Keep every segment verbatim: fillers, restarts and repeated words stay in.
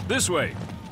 This way.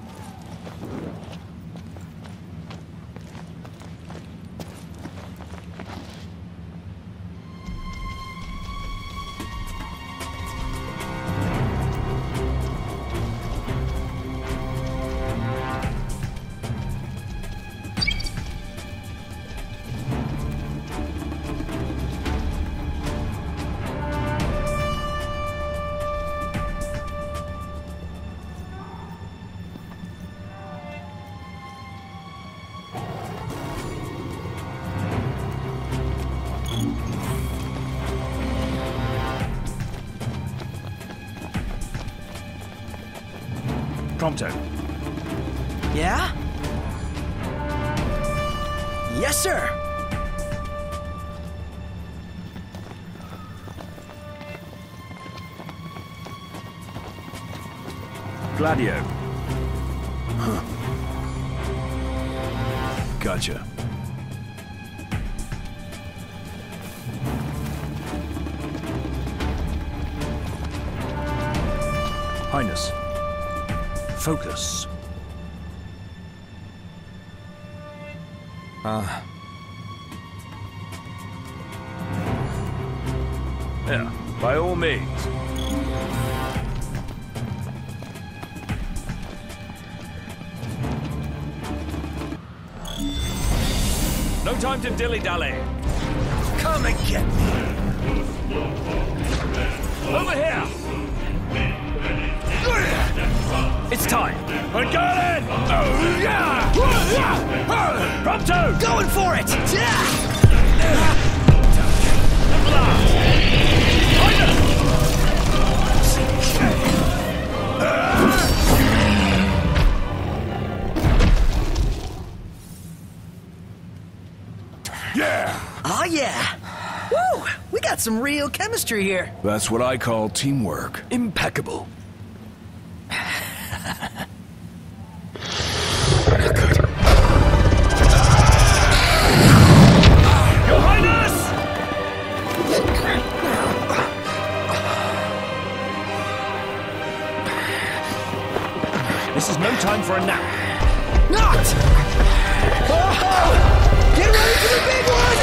Prompto. Yeah? Yes, sir! Gladio. Huh. Gotcha. Highness. Focus. Ah. Yeah, by all means. No time to dilly-dally. Come and get me! Over here! It's time. I got it! Oh, yeah! Prompto! Going for it! Yeah! Yeah! Oh, yeah! Woo! We got some real chemistry here. That's what I call teamwork. Impeccable. Your Highness! This is no time for a nap. Not! Oh! Get ready for the big one!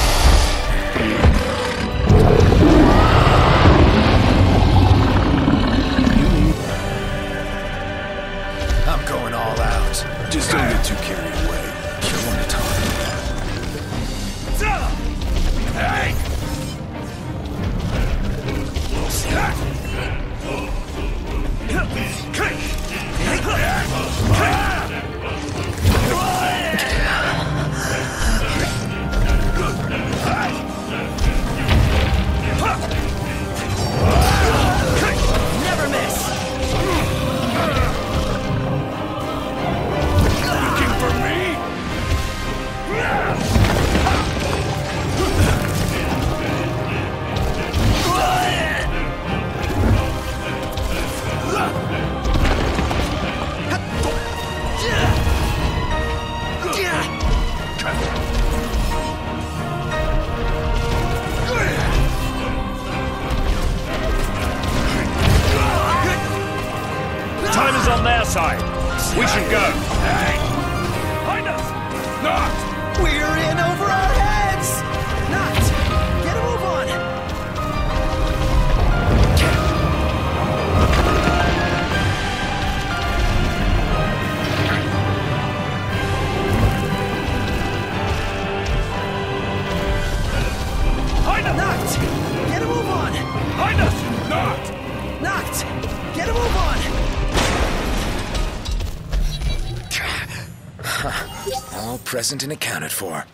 I'm going all out. Just don't get too carried away. Kill one at a time. Hey! Never miss! Looking for me? Time is on their side. We should go. Highness! Not! We're in over our heads! Not! Get a move on! Highness! Knocked! Get a move on! Highness! Not! Knocked! Get a move on! All present and accounted for.